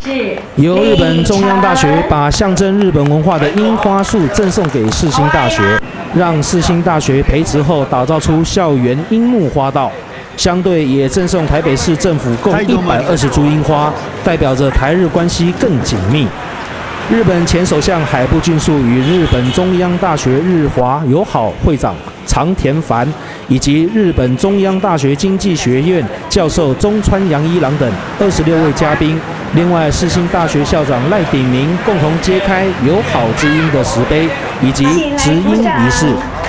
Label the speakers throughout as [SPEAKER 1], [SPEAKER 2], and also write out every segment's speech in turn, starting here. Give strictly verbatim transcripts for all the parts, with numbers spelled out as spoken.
[SPEAKER 1] 由日本中央大学把象征日本文化的樱花树赠送给世新大学，让世新大学培植后打造出校园樱木花道。相对也赠送台北市政府共一百二十株樱花，代表着台日关系更紧密。日本前首相海部俊树与日本中央大学日华友好会长长田繁，以及日本中央大学经济学院教授中川洋一郎等二十六位嘉宾。另外，世新大学校长赖鼎明共同揭开友好之音的石碑以及植樱仪式。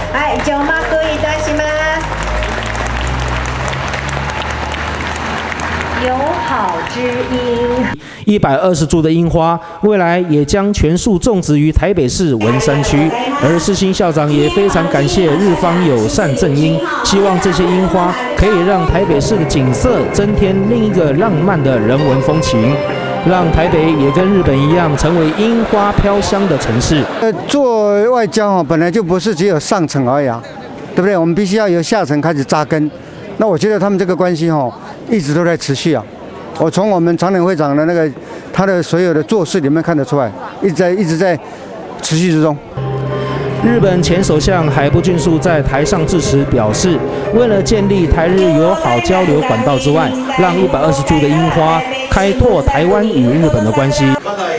[SPEAKER 1] 友好之音，一百二十株的樱花，未来也将全数种植于台北市文山区。而世新校长也非常感谢日方友善赠樱，希望这些樱花可以让台北市的景色增添另一个浪漫的人文风情，让台北也跟日本一样，成为樱花飘香的城市。
[SPEAKER 2] 呃，做外交啊，本来就不是只有上层而已啊，对不对？我们必须要由下层开始扎根。那我觉得他们这个关系哈、哦，一直都在持续啊。我从我们长联会长的那个他的所有的做事里面看得出来，一直在一直在持续之中。
[SPEAKER 1] 日本前首相海部俊树在台上致辞表示，为了建立台日友好交流管道之外，让一百二十株的樱花开拓台湾与日本的关系。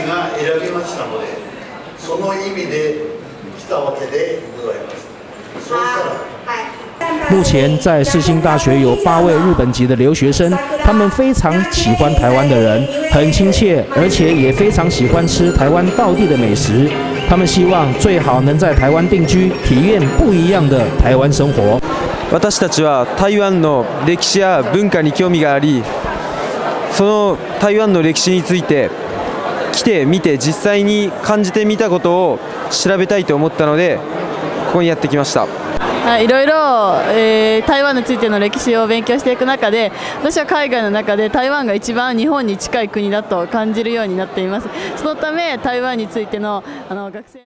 [SPEAKER 1] 目前在世新大学有八位日本籍的留学生，他们非常喜欢台湾的人，很亲切，而且也非常喜欢吃台湾道地的美食。他们希望最好能在台湾定居，体验不一样的台湾生活。
[SPEAKER 3] 私たちは台湾の歴史や文化に興味があり、その台湾の歴史について来てみて実際に感じてみたことを調べたいと思ったので、ここにやってきました。
[SPEAKER 4] いろいろ、えー、台湾についての歴史を勉強していく中で、私は海外の中で台湾が一番日本に近い国だと感じるようになっています。そのため台湾についてのあの学生